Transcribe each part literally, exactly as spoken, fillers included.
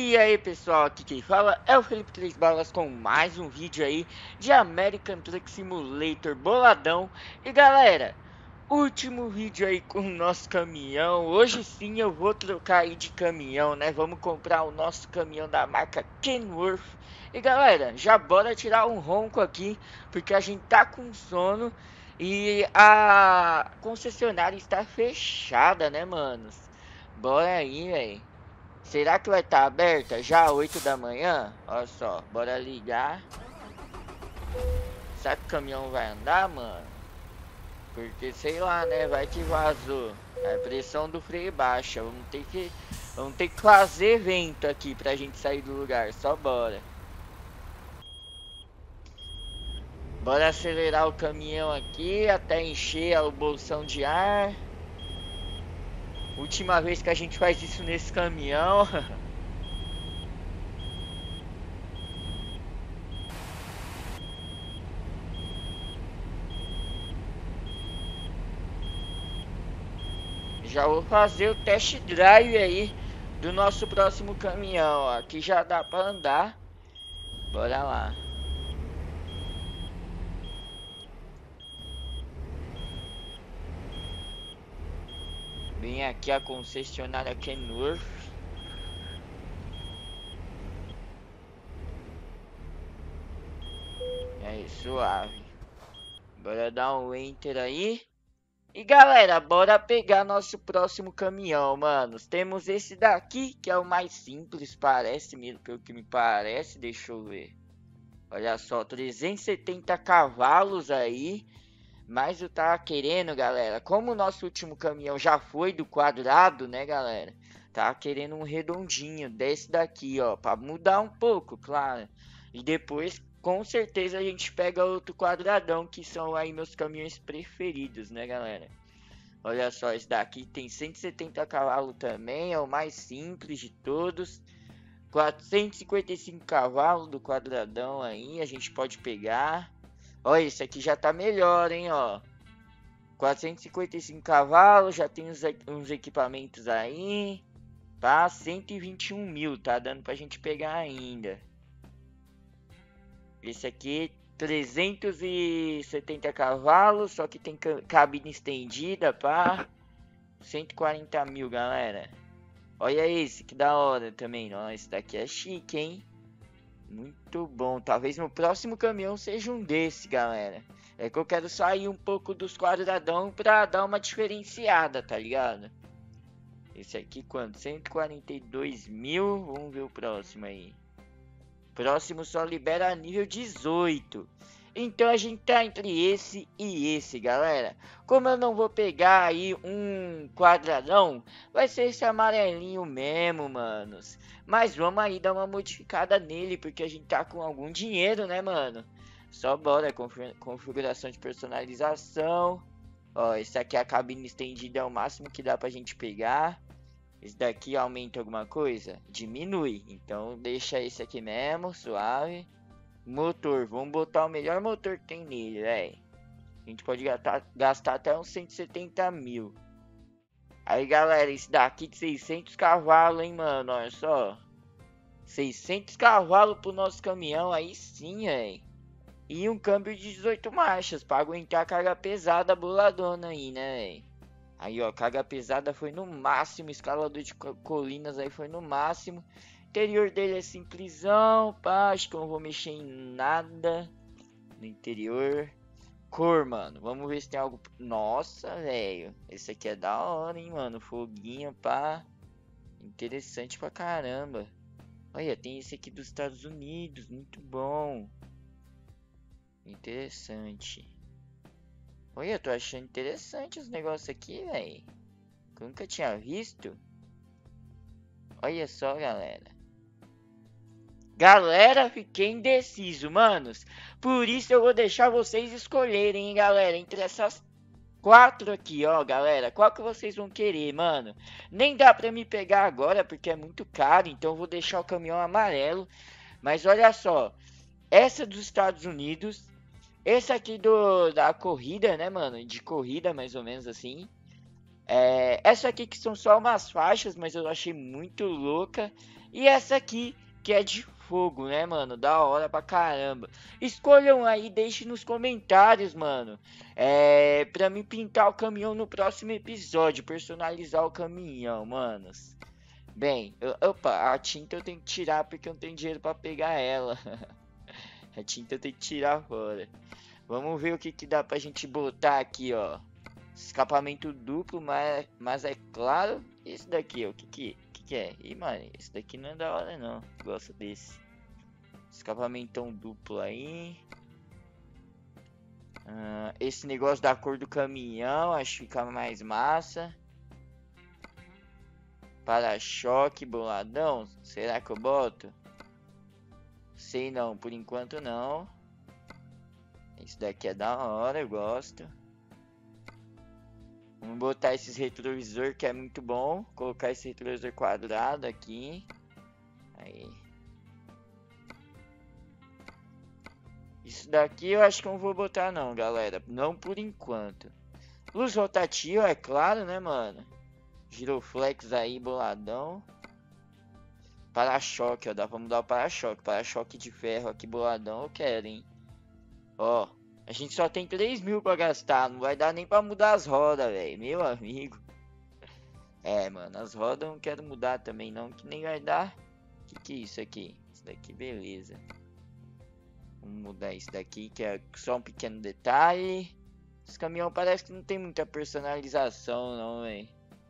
E aí pessoal, aqui quem fala é o Felipe Três Balas com mais um vídeo aí de American Truck Simulator boladão. E galera, último vídeo aí com o nosso caminhão. Hoje sim eu vou trocar aí de caminhão, né? Vamos comprar o nosso caminhão da marca Kenworth. E galera, já bora tirar um ronco aqui, porque a gente tá com sono e a concessionária está fechada, né, manos? Bora aí, velho. Será que vai estar aberta já oito da manhã? Olha só, bora ligar. Será que o caminhão vai andar, mano? Porque sei lá, né? Vai que vazou. A pressão do freio baixa. Vamos ter que, vamos ter que fazer vento aqui pra gente sair do lugar. Só bora. Bora acelerar o caminhão aqui até encher o bolsão de ar. Última vez que a gente faz isso nesse caminhão. Já vou fazer o test drive aí do nosso próximo caminhão. Aqui já dá pra andar. Bora lá. Vem aqui a concessionária Kenworth. É suave. Bora dar um enter aí. E galera, bora pegar nosso próximo caminhão, manos. Temos esse daqui, que é o mais simples, parece mesmo, pelo que me parece. Deixa eu ver. Olha só, trezentos e setenta cavalos aí. Mas eu tava querendo, galera, como o nosso último caminhão já foi do quadrado, né, galera? Tava querendo um redondinho desse daqui, ó, pra mudar um pouco, claro. E depois, com certeza, a gente pega outro quadradão, que são aí meus caminhões preferidos, né, galera? Olha só, esse daqui tem cento e setenta cavalos também, é o mais simples de todos. quatrocentos e cinquenta e cinco cavalos do quadradão aí, a gente pode pegar. Olha, esse aqui já tá melhor, hein, ó. quatrocentos e cinquenta e cinco cavalos, já tem uns, uns equipamentos aí. Tá, cento e vinte e um mil, tá dando pra gente pegar ainda. Esse aqui, trezentos e setenta cavalos, só que tem cabine estendida, pá. cento e quarenta mil, galera. Olha esse, que da hora também. Ó, esse daqui é chique, hein. Muito bom, talvez meu próximo caminhão seja um desse, galera. É que eu quero sair um pouco dos quadradão pra dar uma diferenciada, tá ligado? Esse aqui quanto? cento e quarenta e dois mil, vamos ver o próximo aí. Próximo só libera nível dezoito. Então a gente tá entre esse e esse, galera. Como eu não vou pegar aí um quadradão, vai ser esse amarelinho mesmo, manos. Mas vamos aí dar uma modificada nele, porque a gente tá com algum dinheiro, né, mano? Só bora, configuração de personalização. Ó, esse aqui a cabine estendida é o máximo que dá pra gente pegar. Esse daqui aumenta alguma coisa? Diminui. Então deixa esse aqui mesmo, suave. Motor, vamos botar o melhor motor que tem nele, velho. A gente pode gastar, gastar até uns cento e setenta mil. Aí, galera, esse daqui de seiscentos cavalos, hein, mano, olha só. seiscentos cavalos pro nosso caminhão, aí sim, velho. E um câmbio de dezoito marchas, pra aguentar a carga pesada boladona aí, né, velho. Aí, ó, carga pesada foi no máximo, escalador de colinas aí foi no máximo. O interior dele é simplesão, pá, acho que eu não vou mexer em nada no interior. Cor, mano, vamos ver se tem algo... Nossa, velho, esse aqui é da hora, hein, mano, foguinho, pá. Interessante pra caramba. Olha, tem esse aqui dos Estados Unidos, muito bom. Interessante. Olha, eu tô achando interessante os negócios aqui, velho. Nunca tinha visto. Olha só, galera. Galera, fiquei indeciso, manos. Por isso eu vou deixar vocês escolherem, hein, galera. Entre essas quatro aqui, ó, galera. Qual que vocês vão querer, mano? Nem dá pra me pegar agora, porque é muito caro. Então eu vou deixar o caminhão amarelo. Mas olha só. Essa dos Estados Unidos. Esse aqui do, da corrida, né, mano? De corrida, mais ou menos assim. É, essa aqui que são só umas faixas, mas eu achei muito louca. E essa aqui, que é de fogo, né, mano? Da hora pra caramba. Escolham aí, deixem nos comentários, mano. É, pra mim pintar o caminhão no próximo episódio. Personalizar o caminhão, manos. Bem, eu, opa, a tinta eu tenho que tirar porque eu não tenho dinheiro pra pegar ela. A tinta eu tenho que tirar fora. Vamos ver o que que dá pra gente botar aqui, ó. Escapamento duplo, mas, mas é claro. Esse daqui, ó, o que que, que que é? Ih, mano, esse daqui não é da hora não. Gosto desse. Escapamentão duplo aí. Uh, esse negócio da cor do caminhão, acho que fica mais massa. Para-choque boladão, será que eu boto? Sei não, por enquanto não. Esse daqui é da hora, eu gosto. Vamos botar esses retrovisor que é muito bom. Colocar esse retrovisor quadrado aqui. Aí. Isso daqui eu acho que eu não vou botar não, galera. Não por enquanto. Luz rotativa, é claro, né, mano? Giroflex aí, boladão. Para-choque, ó. Dá pra mudar o para-choque. Para-choque de ferro aqui, boladão. Eu quero, hein. Ó. A gente só tem três mil pra gastar. Não vai dar nem pra mudar as rodas, velho. Meu amigo. É, mano. As rodas eu não quero mudar também, não. Que nem vai dar. Que que é isso aqui? Isso daqui, beleza. Vamos mudar isso daqui, que é só um pequeno detalhe. Esse caminhão parece que não tem muita personalização, não, velho.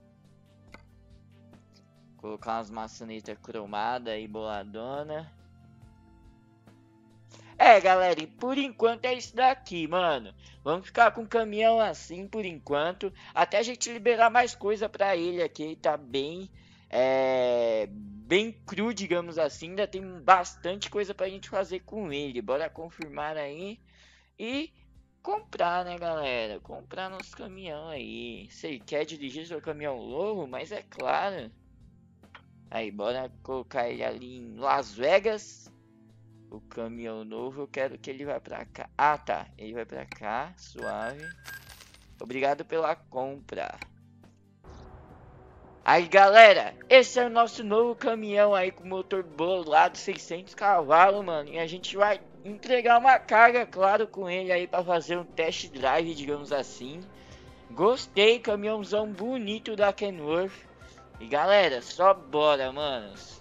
Colocar umas maçanetas cromadas aí, boladona. É, galera, e por enquanto é isso daqui, mano. Vamos ficar com o caminhão assim por enquanto. Até a gente liberar mais coisa pra ele aqui. Ele tá bem, é, bem cru, digamos assim. Ainda tem bastante coisa pra gente fazer com ele. Bora confirmar aí. E comprar, né, galera? Comprar nosso caminhão aí. Você quer dirigir seu caminhão novo? Mas é claro. Aí, bora colocar ele ali em Las Vegas. O caminhão novo, eu quero que ele vá pra cá. Ah, tá. Ele vai pra cá, suave. Obrigado pela compra. Aí, galera, esse é o nosso novo caminhão aí com motor bolado, seiscentos cavalos, mano. E a gente vai entregar uma carga, claro, com ele aí pra fazer um test drive, digamos assim. Gostei, caminhãozão bonito da Kenworth. E, galera, só bora, manos.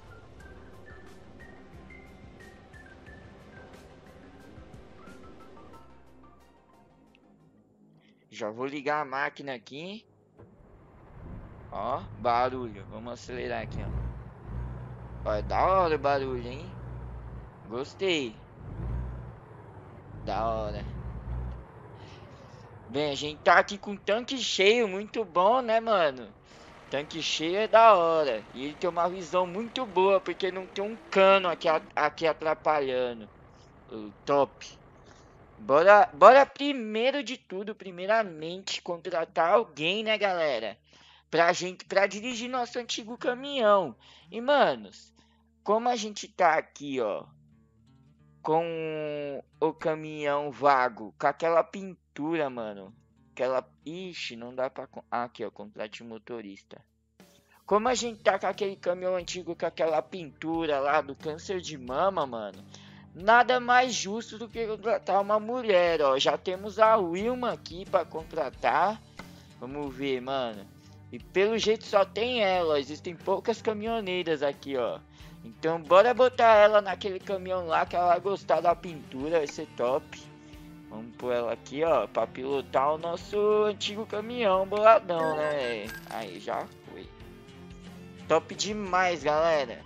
Já vou ligar a máquina aqui. Ó, barulho. Vamos acelerar aqui, ó. Ó, é da hora o barulho, hein? Gostei. Da hora. Bem, a gente tá aqui com tanque cheio, muito bom, né, mano? Tanque cheio é da hora. E ele tem uma visão muito boa, porque não tem um cano aqui, aqui atrapalhando. O top. Bora, bora primeiro de tudo, primeiramente, contratar alguém, né, galera? Pra gente, pra dirigir nosso antigo caminhão. E, manos, como a gente tá aqui, ó, com o caminhão vago, com aquela pintura, mano. Aquela, ixi, não dá pra... Ah, aqui, ó, contrate motorista. Como a gente tá com aquele caminhão antigo, com aquela pintura lá do câncer de mama, mano. Nada mais justo do que contratar uma mulher, ó. Já temos a Wilma aqui para contratar. Vamos ver, mano. E pelo jeito só tem ela, ó. Existem poucas caminhoneiras aqui, ó. Então bora botar ela naquele caminhão lá que ela vai gostar da pintura, vai ser top. Vamos pôr ela aqui, ó, para pilotar o nosso antigo caminhão boladão, né? Aí já foi. Top demais, galera.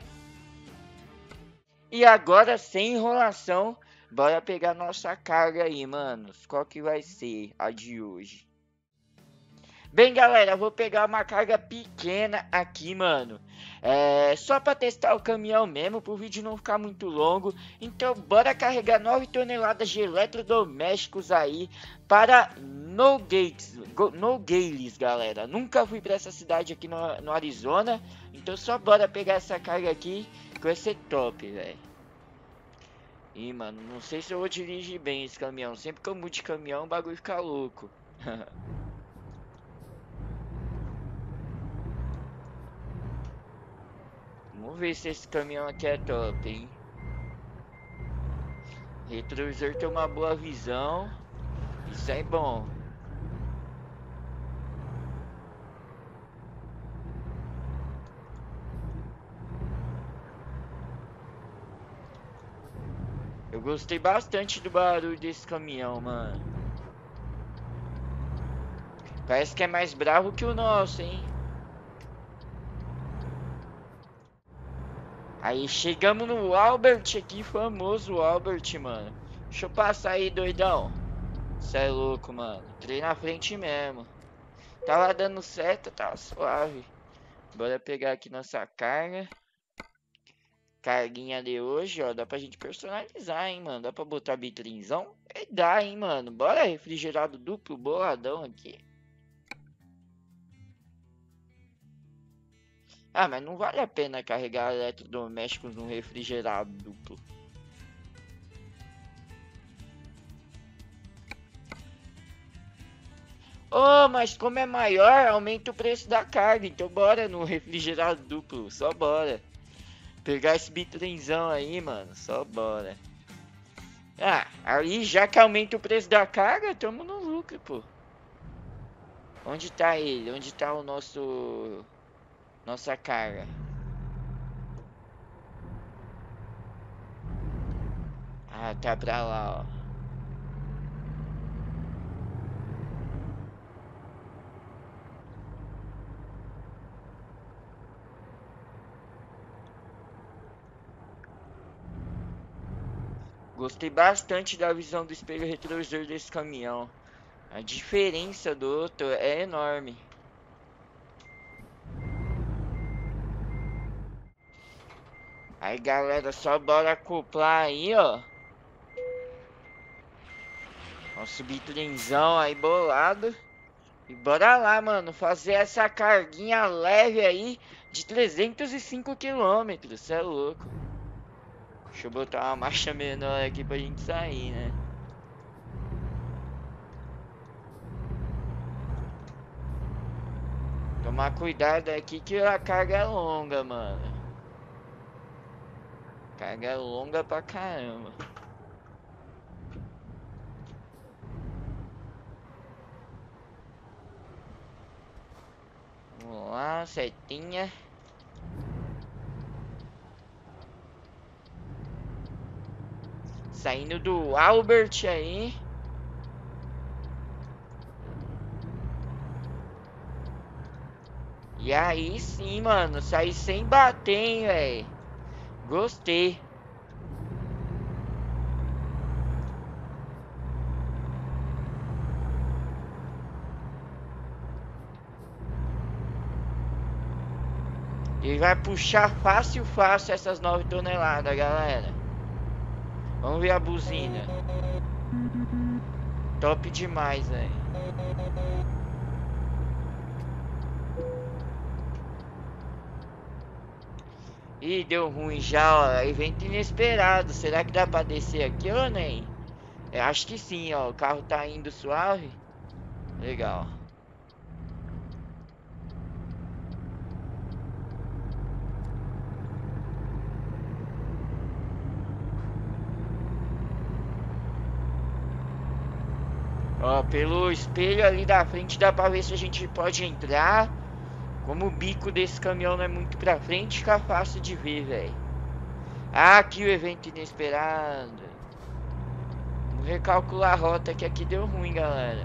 E agora, sem enrolação, bora pegar nossa carga aí, manos. Qual que vai ser a de hoje? Bem, galera, eu vou pegar uma carga pequena aqui, mano. É só para testar o caminhão mesmo, para o vídeo não ficar muito longo. Então, bora carregar nove toneladas de eletrodomésticos aí para Nogales, Nogales, galera. Nunca fui para essa cidade aqui no, no Arizona. Então, só bora pegar essa carga aqui, que vai ser top, velho. Ih, mano, não sei se eu vou dirigir bem esse caminhão. Sempre que eu mudo de caminhão, o bagulho fica louco. Vamos ver se esse caminhão aqui é top, hein? Retrovisor tem uma boa visão. Isso é bom. Eu gostei bastante do barulho desse caminhão, mano. Parece que é mais bravo que o nosso, hein? Aí chegamos no Albert aqui, famoso Albert, mano. Deixa eu passar aí, doidão. Cê é louco, mano. Entrei na frente mesmo. Tava dando certo, tá suave. Bora pegar aqui nossa carga. Carguinha de hoje, ó. Dá pra gente personalizar, hein, mano. Dá pra botar bitrinzão? É, dá, hein, mano. Bora, refrigerado duplo, boladão aqui. Ah, mas não vale a pena carregar eletrodomésticos num refrigerado duplo. Oh, mas como é maior, aumenta o preço da carga. Então bora no refrigerado duplo, só bora. Pegar esse bitrenzão aí, mano, só bora. Ah, aí já que aumenta o preço da carga, tamo no lucro, pô. Onde tá ele? Onde tá o nosso... Nossa carga? Ah, tá pra lá, ó. Gostei bastante da visão do espelho retrovisor desse caminhão. A diferença do outro é enorme. Aí, galera, só bora acoplar aí, ó. Nosso bitrenzão aí bolado. E bora lá, mano, fazer essa carguinha leve aí de trezentos e cinco quilômetros. Cê é louco. Deixa eu botar uma marcha menor aqui pra gente sair, né? Tomar cuidado aqui que a carga é longa, mano. Carga é longa pra caramba. Vamos lá, setinha. Saindo do Albert aí. E aí sim, mano. Saí sem bater, hein, velho. Gostei. Ele vai puxar fácil, fácil essas nove toneladas, galera. Vamos ver a buzina. Top demais, velho. Ih, deu ruim já, ó. Evento inesperado. Será que dá pra descer aqui ou nem? Eu acho que sim, ó. O carro tá indo suave. Legal. Ó, pelo espelho ali da frente dá pra ver se a gente pode entrar. Como o bico desse caminhão não é muito pra frente, fica fácil de ver, velho. Ah, aqui o evento inesperado. Vamos recalcular a rota que aqui deu ruim, galera.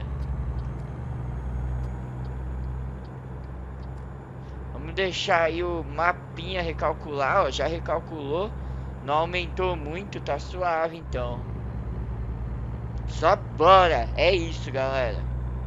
Vamos deixar aí o mapinha recalcular, ó. Já recalculou. Não aumentou muito, tá suave então. Só bora. É isso, galera.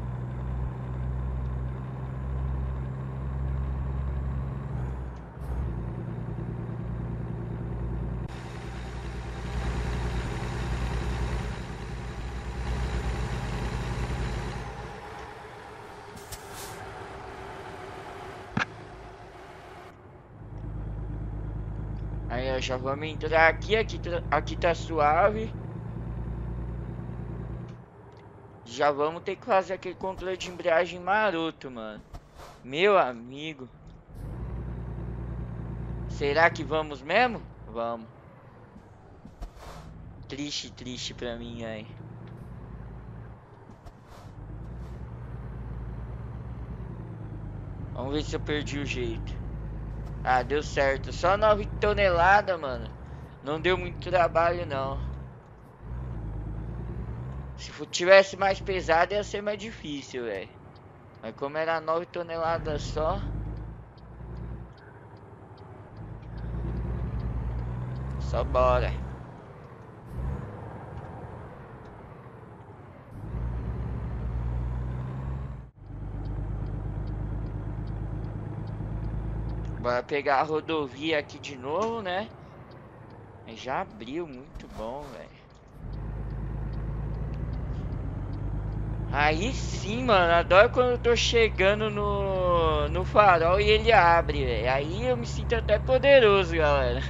Aí, ó, já vamos entrar aqui, aqui, tá- aqui tá suave. Já vamos ter que fazer aquele controle de embreagem maroto, mano. Meu amigo. Será que vamos mesmo? Vamos. Triste, triste pra mim aí. Vamos ver se eu perdi o jeito. Ah, deu certo. Só nove toneladas, mano. Não deu muito trabalho, não. Se tivesse mais pesado, ia ser mais difícil, velho. Mas como era nove toneladas só... Só bora. Bora pegar a rodovia aqui de novo, né? Já abriu, muito bom, velho. Aí sim, mano, adoro quando eu tô chegando no, no farol e ele abre, velho. Aí eu me sinto até poderoso, galera.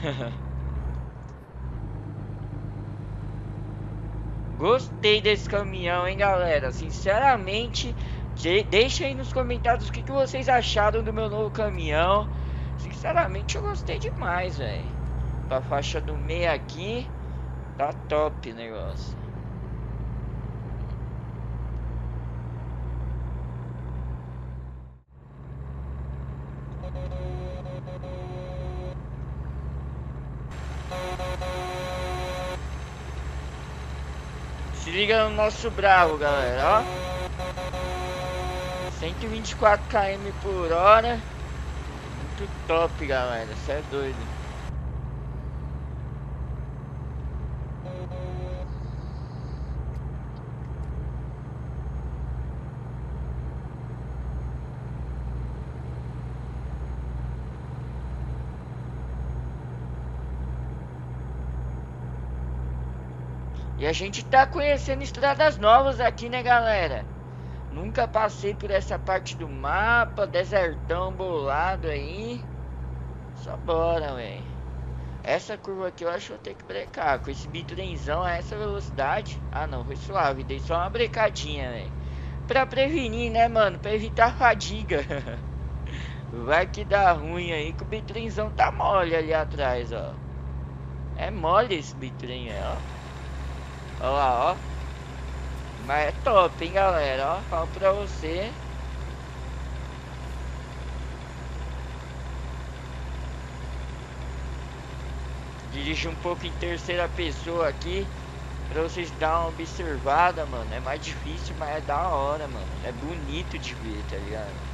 Gostei desse caminhão, hein, galera. Sinceramente, de deixa aí nos comentários o que, que vocês acharam do meu novo caminhão. Sinceramente, eu gostei demais, velho. Pra faixa do meio aqui, tá top o negócio. Se liga no nosso bravo, galera, ó. cento e vinte e quatro quilômetros por hora. Muito top, galera. Cê é doido. E a gente tá conhecendo estradas novas aqui, né, galera? Nunca passei por essa parte do mapa, desertão bolado aí. Só bora, velho. Essa curva aqui eu acho que vou ter que brecar. Com esse bitrenzão a essa velocidade. Ah, não, foi suave. Dei só uma brecadinha, velho. Pra prevenir, né, mano? Pra evitar fadiga. Vai que dá ruim aí, que o bitrenzão tá mole ali atrás, ó. É mole esse bitrem, ó. Olha lá, ó. Mas é top, hein, galera, ó. Falo pra você. Dirige um pouco em terceira pessoa aqui, pra vocês dar uma observada, mano. É mais difícil, mas é da hora, mano. É bonito de ver, tá ligado?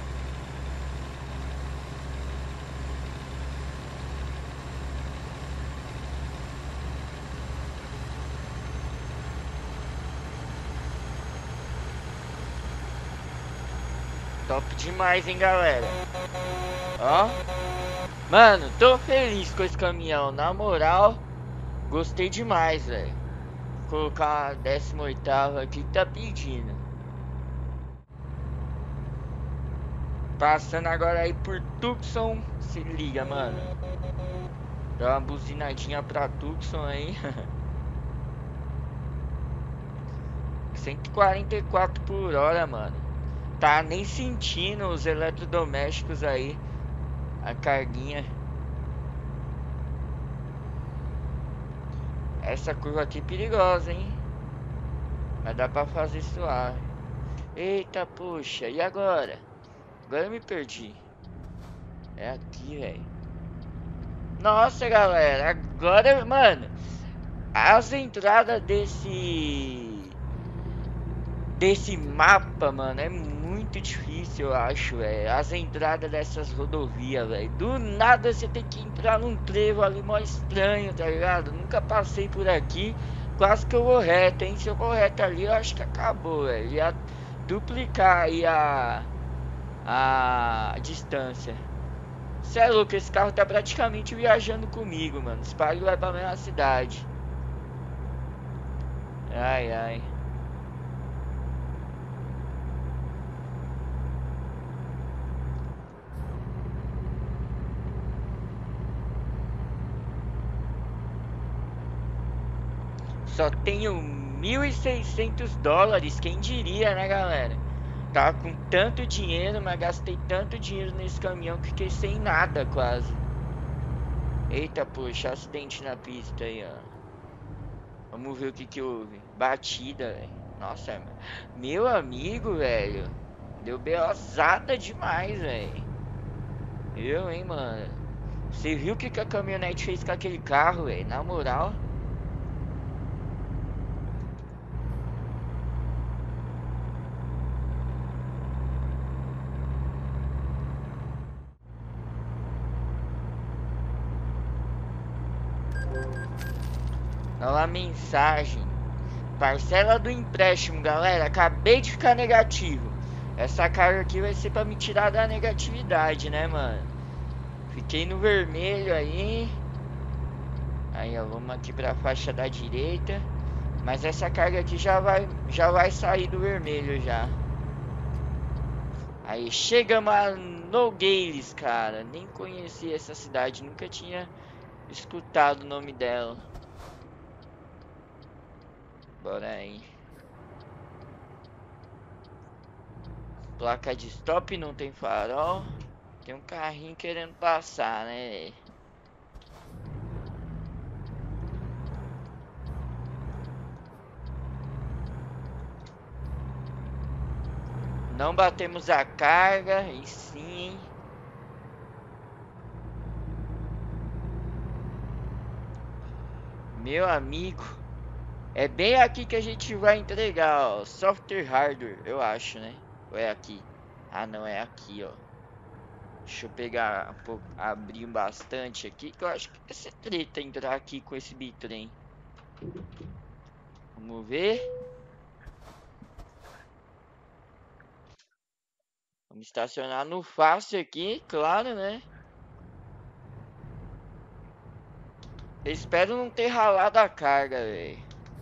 Top demais, hein, galera. Ó. Mano, tô feliz com esse caminhão. Na moral, gostei demais, velho. Vou colocar a décima oitava aqui que tá pedindo. Passando agora aí por Tucson. Se liga, mano. Dá uma buzinadinha pra Tucson aí. cento e quarenta e quatro por hora, mano. Tá nem sentindo os eletrodomésticos aí. A carguinha. Essa curva aqui é perigosa, hein? Mas dá pra fazer suave. Eita, puxa. E agora? Agora eu me perdi. É aqui, velho. Nossa, galera. Agora, mano. As entradas desse... Desse mapa, mano, é muito difícil, eu acho, velho. As entradas dessas rodovias, velho. Do nada você tem que entrar num trevo ali mó estranho, tá ligado? Nunca passei por aqui. Quase que eu vou reto, hein? Se eu vou reto ali, eu acho que acabou, velho. Ia duplicar aí a... A distância. Cê é louco, esse carro tá praticamente viajando comigo, mano. Esse pai vai pra mesma cidade. Ai, ai. Só tenho mil e seiscentos dólares, quem diria, né, galera? Tava com tanto dinheiro, mas gastei tanto dinheiro nesse caminhão que fiquei sem nada quase. Eita, poxa, acidente na pista aí, ó. Vamos ver o que que houve. Batida, velho. Nossa, meu amigo, velho. Deu beozada demais, velho. Eu, hein, mano. Você viu o que que a caminhonete fez com aquele carro, velho? Na moral. Nova mensagem. Parcela do empréstimo, galera. Acabei de ficar negativo. Essa carga aqui vai ser pra me tirar da negatividade, né, mano? Fiquei no vermelho aí. Aí, ó, vamos aqui pra faixa da direita. Mas essa carga aqui já vai, já vai sair do vermelho já. Aí, chegamos a Nogales, cara. Nem conhecia essa cidade, nunca tinha escutado o nome dela. Bora aí. Placa de stop, não tem farol. Tem um carrinho querendo passar, né? Não batemos a carga, e sim. Meu amigo. É bem aqui que a gente vai entregar, ó. Software hardware, eu acho, né? Ou é aqui? Ah, não, é aqui, ó. Deixa eu pegar um pouco, abrir bastante aqui, que eu acho que vai ser treta entrar aqui com esse bitrem. Vamos ver. Vamos estacionar no fácil aqui, claro, né? Eu espero não ter ralado a carga, velho.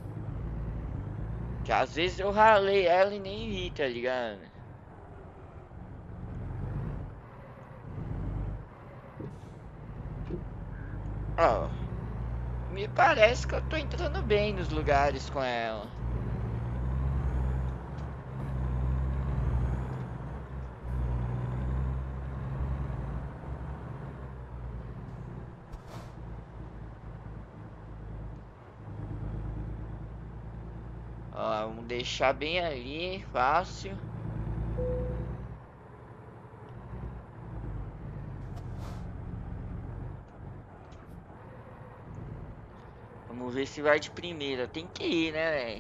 Que às vezes eu ralei ela e nem vi, tá ligado? Ó, me parece que eu tô entrando bem nos lugares com ela. Ó, vamos deixar bem ali, fácil. Vamos ver se vai de primeira. Tem que ir, né, velho?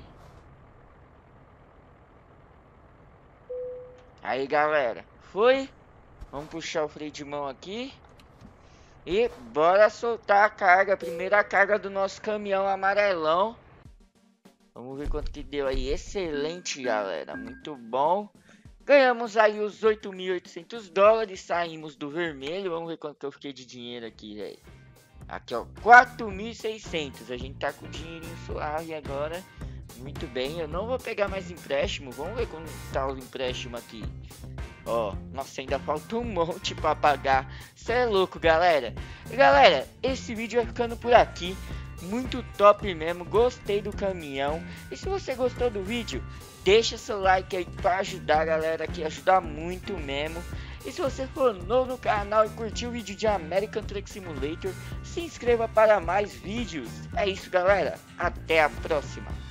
Aí, galera. Foi. Vamos puxar o freio de mão aqui. E bora soltar a carga. A primeira carga do nosso caminhão amarelão. Vamos ver quanto que deu aí. Excelente, galera. Muito bom. Ganhamos aí os oito mil e oitocentos dólares. Saímos do vermelho. Vamos ver quanto que eu fiquei de dinheiro aqui, velho. Aqui, ó, quatro mil e seiscentos. A gente tá com dinheirinho suave agora. Muito bem, eu não vou pegar mais empréstimo. Vamos ver como tá o empréstimo aqui. Ó, nossa, ainda falta um monte pra pagar. Cê é louco, galera. E galera, esse vídeo vai ficando por aqui. Muito top mesmo, gostei do caminhão. E se você gostou do vídeo, deixa seu like aí pra ajudar a galera, que ajuda muito mesmo. E se você for novo no canal e curtiu o vídeo de American Truck Simulator, se inscreva para mais vídeos. É isso, galera, até a próxima.